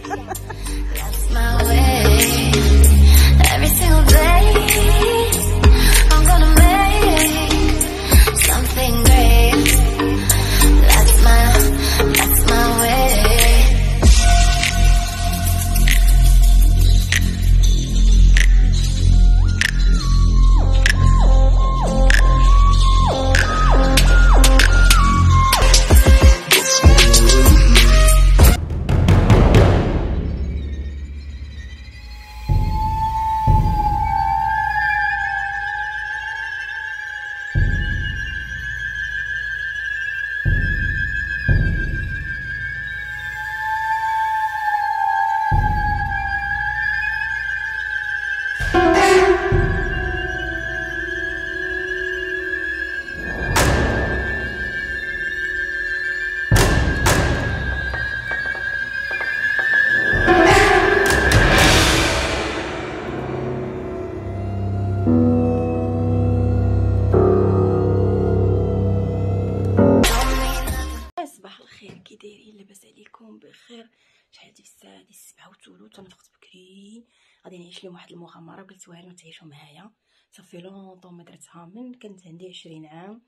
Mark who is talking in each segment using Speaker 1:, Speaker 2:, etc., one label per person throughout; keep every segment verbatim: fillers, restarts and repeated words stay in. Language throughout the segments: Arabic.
Speaker 1: بخير. شحال هادي الساعه؟ هادي السبعة وثلث. انا فقت بكري، غادي نعيش لهم واحد المغامره وقلتوها لهم تعيشوا معايا. صافي لونطون ما درتها من كنت عندي عشرين عام.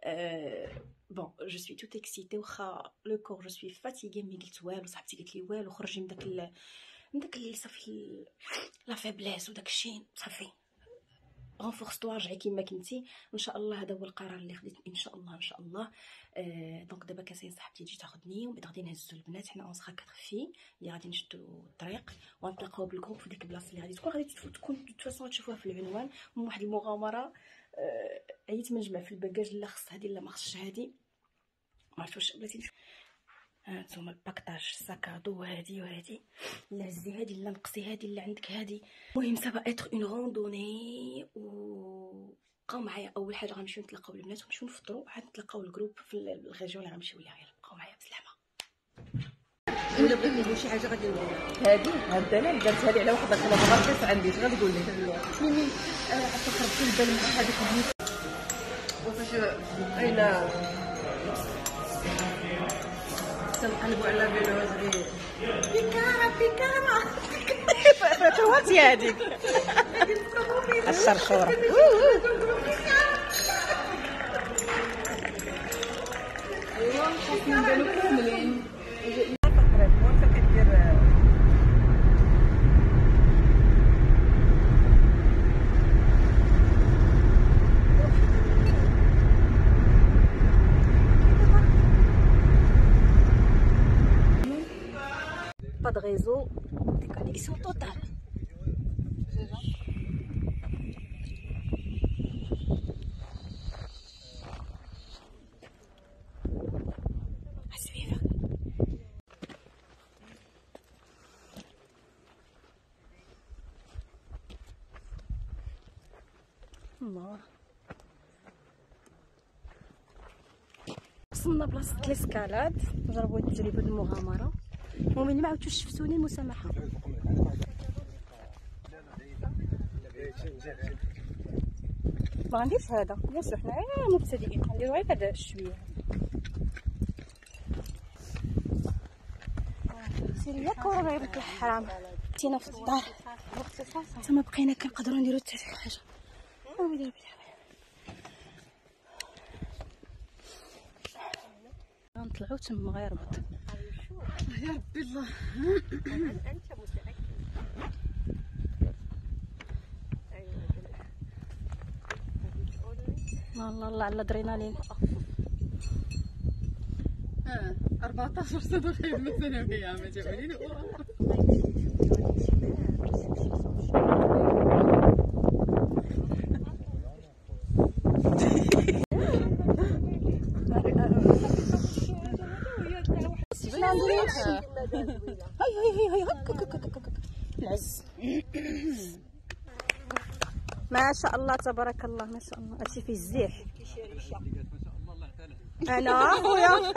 Speaker 1: أه بون جو سوي توت اكسيتي، واخا لو كور جو سوي فاتيغي، مي قلت والو. صاحبتي قالت لي والو، خرجي من داك ال... من داك صافي لا فيبليس وداك الشيء. صافي رونفورس طوا، رجعي كيما كنتي. ان شاء الله هذا هو القرار اللي خديت، ان شاء الله ان شاء الله. أه دونك دابا كاسين صاحبتي تجي تاخذني، ومن بعد غادي نهزو البنات. حنا اون سخا كاتر في اللي غادي نشدو الطريق ونتلاقاو بالجروب في ديك البلاصه اللي غادي تكون غادي تكون دو فاصون تشوفوها في العنوان. من واحد المغامره. أه عييت من نجمع في الباكاج، لا خص هادي لا ما خصش هادي، ما عرفتش واش بغيتي نشوف. هانتوما الباكطاج ساكادو، هادي وهادي، لا هزي هادي لا نقصي هادي لا عندك هادي. المهم سافا اتر اون روندوني. و بقاو معايا. اول حاجه غنمشيو نتلاقاو البنات ونمشيو نفطروا، عاد نتلاقاو الجروب في الريجيون اللي غنمشيو ليها. يلا بقاو معايا بسلامه.
Speaker 2: ولا بغيت ندير شي حاجه غادي نديرها. هادي هاد انا درت هادي على واحد الطلب غير عندي. اش غتقول لي؟ ميمي عاد تخرج في البال مع هذاك البنت وفاش بقينا تنقلبوا على بيلوزري بيكارا بيكارا فاتواتي هذيك الشرشوره. ايوا خاصنا نبانو كاملين. فكرت موالفه كدير pas de réseau, déconnexion totale. À suivre. الله وصلنا بلاصة الاسكالاد. نجربو التجربة المغامرة. المهم اللي ما عاودتوش شفتوني المسامحه. ما غنديرش هذا بيان سور، حنا غير مبتدئين، غنديرو غير هذا شويه. سيري ياك ورا يبك الحرام. تينا في الدار تما بقينا كنقدروا نديرو حتى شي حاجه. غنطلعو تما غير ربط. يا ربي الله. انت متاكد؟ الله الله على الادرينالين. اه أربعطاش سنه خدمه ثانويه عامه تقولي لي. هاي هاي هاي هاي هك هك هك هك العز. ما شاء الله تبارك الله ما شاء الله. هادشي فيه الزيح. انا خويا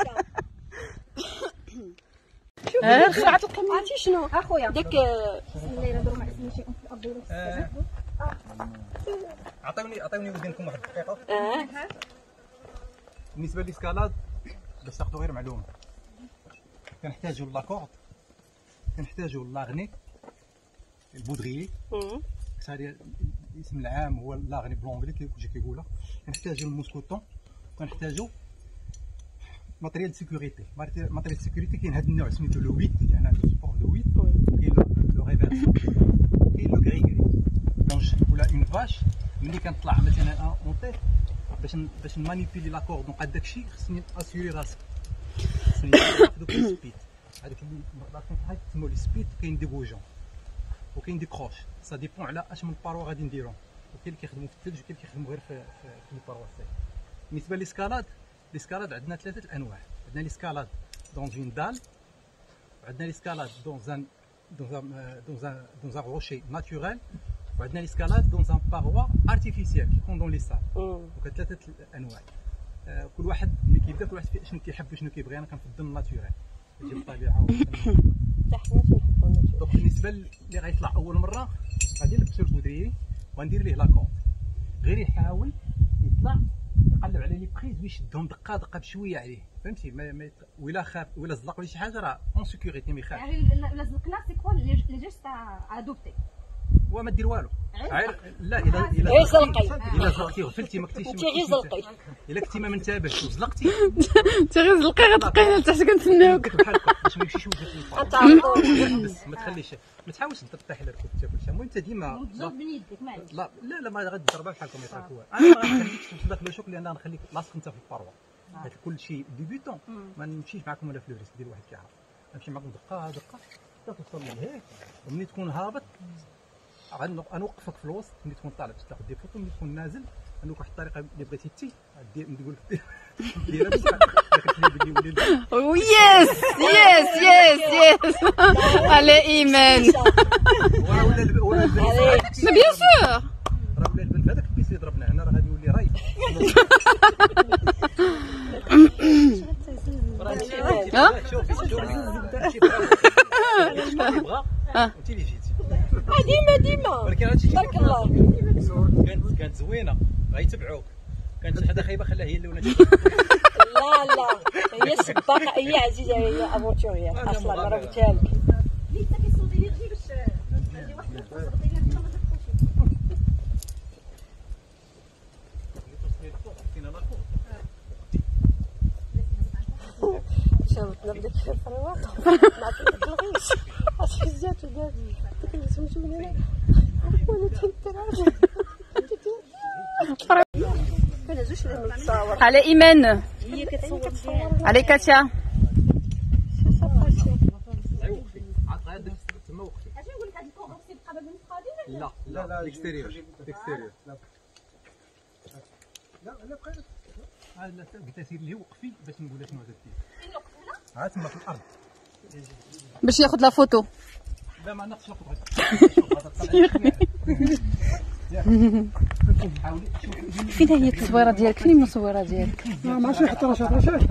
Speaker 2: ها خلعت القمه. عرفتي شنو اخويا داك الليله نديرو مع اسمي شيء في الارض ولا في السماء.
Speaker 3: عطيوني عطيوني ودينكم واحد الدقيقه.
Speaker 2: اه
Speaker 3: بالنسبه للاسكالاد باش تاخذوا غير معلومه، كنحتاجوا لاكورد كنحتاجوا لاغني البودغيي، هذا الاسم العام هو لاغني بلونغلي كيجي كيقولها. كنحتاجوا الموسكوطون، كنحتاجوا ماتريال سيكوريتي. ماتريال سيكوريتي كاين هذا النوع سميتو لو ثمانية، يعني عنده سبور لو ثمانية، كاين لو ريفيرسون، كاين لو غريغري دونك ولا اون فاش. ملي كنطلع مثلا اون تيت باش باش نمانيبيلي لاكور، دونك هذاك الشيء خصني اسيوري راسي، خصني دوك السبيد هذاك لا كونتراكت تسمو لي سبيد. كاين دي بوجون وكاين دي كروش، سا ديبون على اش من باروا غادي نديرهم. وكاين اللي كيخدموا في الثلج وكاين اللي كيخدموا غير في في لي باروا سيك. بالنسبه للاسكالاد، الاسكالاد عندنا ثلاثه الانواع. عندنا الاسكالاد دون اون دال، وعندنا الاسكالاد دون ان دون ان دون ان دون ان روشي ناتوريل، وعندنا الاسكالاد دون ان باروا ارتيفيسيال كيكون دون لي سال. دونك ثلاثه الانواع. آه كل واحد ملي كيبدا كل واحد شنو كيحب وشنو كيبغي. انا كنفضل الناتوريل كيجي الطبيعه. دونك بالنسبه اللي غيطلع اول مره غادي نلبسو البودريي وندير ليه لاكور، غير يحاول يطلع يقلب على لي بريز ويشدهم دقه دقه بشويه عليه، فهمتي؟ ما, ما ولا خاف ولا زلق ولا شي حاجه راه اون سيكوريتي ما يخافش.
Speaker 4: يعني لا زلقنا سي كوا لي جيست ادوبتي
Speaker 3: وما دير والو. لا الا الا
Speaker 2: غير زلقي،
Speaker 3: الا زلقتي غفلتي ما كنتيش
Speaker 2: انت غير زلقي.
Speaker 3: الا كنتي ما منتبهش وزلقتي
Speaker 5: انت غير زلقي غتلقينا لتحت كنتسناوك
Speaker 3: باش ما يمشيش وجهك للفوق. بس ما تخليش ما تحاولش تطيح على الكل تاكل شي. المهم انت ديما
Speaker 4: تضرب من يدك معليش.
Speaker 3: لا لا لا ما غادي بحالكم يطيح هو. انا ما غنخليكش توصل داك لو شوك لان غنخليك لاصق انت في الباروا. هاد كل شيء ديبيوتون ما نمشيش معكم ولا في الريسك ديال واحد كيعرف. نمشي معكم دقه دقه حتى توصل لهيك. وملي تكون هابط غنوقفك في الوسط. ملي تكون طالع باش تاخذ دي فوتو، ملي تكون نازل عندك واحد الطريقه اللي بغيتي تي نقول لك ديرها بصح داك الكليب اللي يولي
Speaker 5: يس يس يس يس على ايمان.
Speaker 3: ولا ولا
Speaker 5: ما بيان سور
Speaker 3: راه ولا البنت هذاك البيس اللي ضربناه هنا راه غادي يولي راي. شوفي شوفي بغا انت اللي جيتي
Speaker 2: ديما ديما
Speaker 3: ولكن هادشي
Speaker 2: تبارك الله
Speaker 3: كانت كانت زوينه غيتبعوك. كانت شي حاجه خايبه خلاها هي الاولى.
Speaker 2: لا لا هي سباقه، هي عزيزه، هي افونتوريه اصلا راه قلتها لك.
Speaker 4: اللي انت كيصوتي لي غير باش عندي واحد القصه ديال الكاميرا
Speaker 2: شافتنا بدات في الفروات ما تلغيش اش جات وقال ديك اللي سميتو من هنا وانا تنترعب انا زوج اللي نتصور
Speaker 5: على ايمان.
Speaker 2: هي كتصور
Speaker 5: على كاتيا.
Speaker 3: تما وقتي.
Speaker 4: اش نقول لك هاد الكونفرسي بقى ما بين القادم.
Speaker 3: لا لا لا الاكستيريور الاكستيريور لا لا لا بقى هذا قلت سير لي وقفي باش نقول شنو هذا الدير. ها تما في الارض
Speaker 5: باش ياخذ لا فوتو.
Speaker 3: لا ما نقصش الخطوه.
Speaker 5: فين هي التصويره ديالك؟ فين المصوره ديالك؟
Speaker 6: ما عرفتش حتى راه شاف راه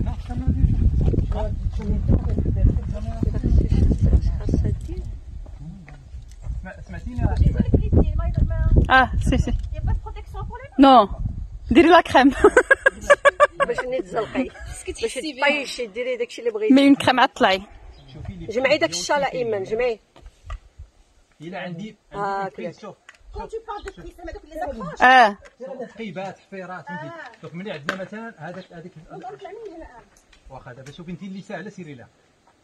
Speaker 3: سمعتيني؟
Speaker 5: اه سي سي نو ديري لا كريم
Speaker 2: باش نتزلقي باش تطيشي ديري داكشي اللي بغيتي.
Speaker 5: مي اون كريم عاد طلعي.
Speaker 2: جمعي داك الشالا ايمان جمعي.
Speaker 3: الا عندي
Speaker 2: اه
Speaker 3: عندي شوف
Speaker 4: كون تو بار دو بريس هذوك لي زابروش
Speaker 5: اه
Speaker 3: تقيبات حفيرات فهمتي. دونك ملي عندنا مثلا هذاك هذيك
Speaker 4: نطلع من هنا.
Speaker 3: واخا دابا شوفي انت اللي ساهله سيري لها.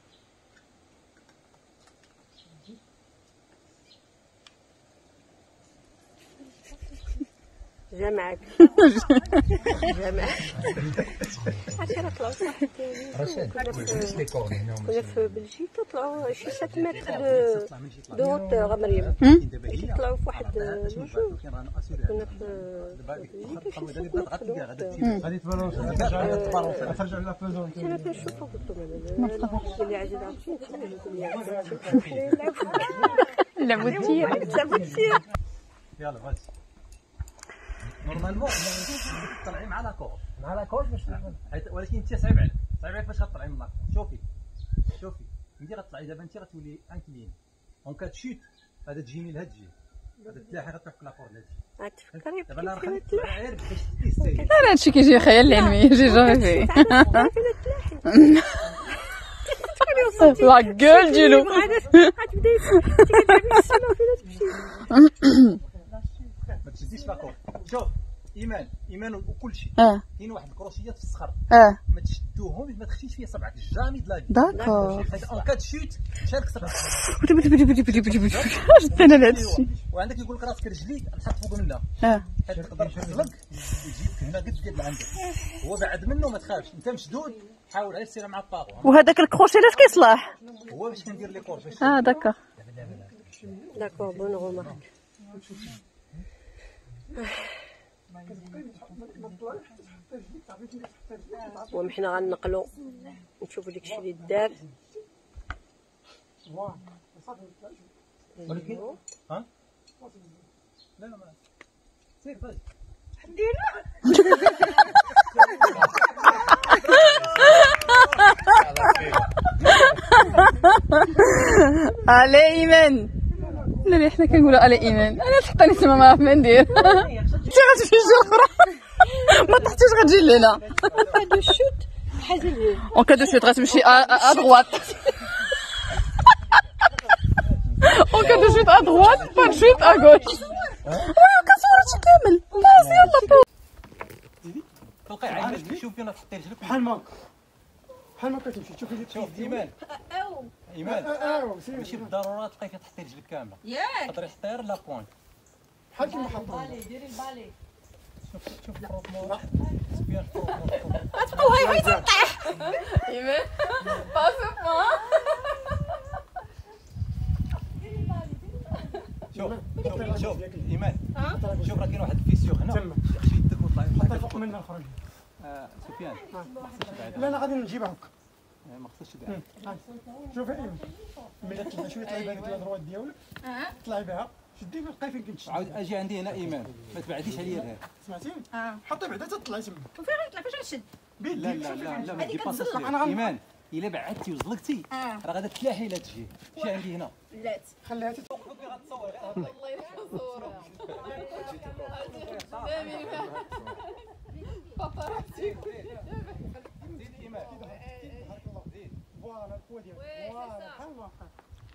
Speaker 2: جمعك جمعك عرفتي راه طلعوا صاحبي ديالي كنا في بلجيكا طلعوا شي سبعة متر دو هوتور مريم طلعوا في واحد لوجو كنا في
Speaker 3: غادي تبالونسي ترجع لها فوزون.
Speaker 2: انا كنشوفو قلت له اللي عزيز عرفتي
Speaker 5: لعبوا التير
Speaker 2: لعبوا
Speaker 3: يلا غادي نورمالمون طلعي مع لاكور مع لاكور باش ولكن انت صعيب عليك صعيب عليك باش غطلعي من لاكور. شوفي شوفي ملي غطلعي دابا انت غتولي انكلين اون كات شوت هذا تجيني لهاد الجهه هذا تلاحي غتروح في لاكور لهاد
Speaker 2: الجهه. تفكري
Speaker 3: دابا انا نخليك غير باش تيستي.
Speaker 5: انا هادشي كيجي خيال علمي جي جامي فيه. La gueule du loup.
Speaker 3: ما تشديش لاكور. شوف ايمان ايمان وكل شيء
Speaker 5: اه
Speaker 3: كاين واحد الكروشيات في الصخر
Speaker 5: اه
Speaker 3: ما تشدوهمش ما تخشيش فيها صبعك جامي د لا في.
Speaker 5: داكور.
Speaker 3: حيت اون كاد شوت شالك صبعك.
Speaker 5: شدينا لهذا الشيء.
Speaker 3: وعندك يقول لك راسك رجليك نحط فوق منها
Speaker 5: اه
Speaker 3: حيت تقدر تطلق يجيك هنا قد قد لعندك. هو بعد منه ما تخافش انت مشدود حاول غير سير مع الطاغوه.
Speaker 5: وهذاك الكروشي لاش كيصلح؟
Speaker 3: هو باش كندير لي كور باش
Speaker 5: اه داكور.
Speaker 2: داكور بون غومارك. المهم حنا غنقلو نشوفو داكشي اللي دار.
Speaker 3: ولكن ها لا لا ما سير طيب
Speaker 5: علي ايمان. لا لا حنا كنقولوا على ايمان. انا تحطني تما ما عرف ما ندير. انت غتمشي لجهه اخرى ما طحتيش غتجي لهنا.
Speaker 2: هادو شوت حاجه
Speaker 5: اون كادو شوت غتمشي ا دغوات. اون كادو شوت ا دغوات با شوت ا غوش. واه كنصور هادشي كامل. بس يلا بو.
Speaker 3: تلقى عينك شوف فين تحطي رجلك
Speaker 6: بحال ما بحال ما كتمشي تشوفي اللي
Speaker 3: شوف ايمان ايمان ماشي بالضروره تبقاي كتحطي رجلك كامله تقدري تحطي غير لا بوين
Speaker 6: بحال كيما حطوا
Speaker 3: شوف شوف الفرومون سبيان الفرومون
Speaker 5: ايمان باسف ما.
Speaker 3: شوف شوف شوف ايمان شوف راه كاين واحد الفيسيو هنا خشي يدك وطلعي
Speaker 6: حطي فوق منا الخرج.
Speaker 3: آه، سفيان
Speaker 6: لا انا غادي نجيبها هكا.
Speaker 3: ما خصكش تبيع
Speaker 6: شوفي ايمان ملي تطلعي شويه طلعي بهذيك الادروات ديالك طلعي بها شدي بقاي فين كنت
Speaker 3: عاود اجي عندي هنا ايمان ما تبعديش عليا لهنا
Speaker 6: سمعتي حطي بعدا تطلعي تما
Speaker 4: وفين غيطلع فاش غنشد؟
Speaker 3: لا لا لا لا ما ديباساش ايمان الا بعدتي وزلقتي راه غادا تلاحي لا تجي شي عندي هنا
Speaker 4: بلات
Speaker 6: خليها تت...
Speaker 5: الله يرحم صورة. باباراتي.
Speaker 6: فوالا القوه ديالك فوالا بحال ما بحال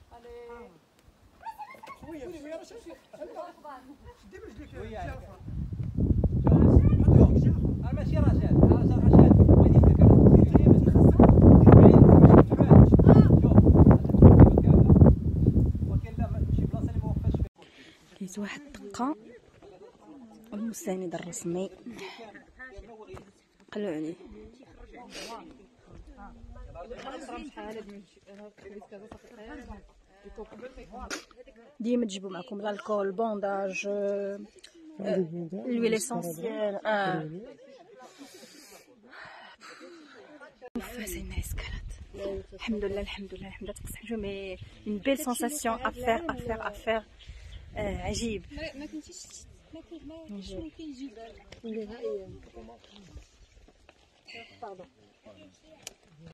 Speaker 6: شويه شويه راه شوفي شدي برجليك شويه
Speaker 3: انا ماشي رجال رجال رجال وين يدك
Speaker 1: لقيت واحد الدقه المستند الرسمي قلعوني. ديما تجيبوا معكم الكول بونداج لويل اسونسيال. اه فازي الناس كانت الحمد لله الحمد لله الحمد لله تقصحوا مي une belle sensation à faire à faire à faire عجيب.
Speaker 4: ما كنتيش ما شنو كيجي
Speaker 2: نهائيا. باردون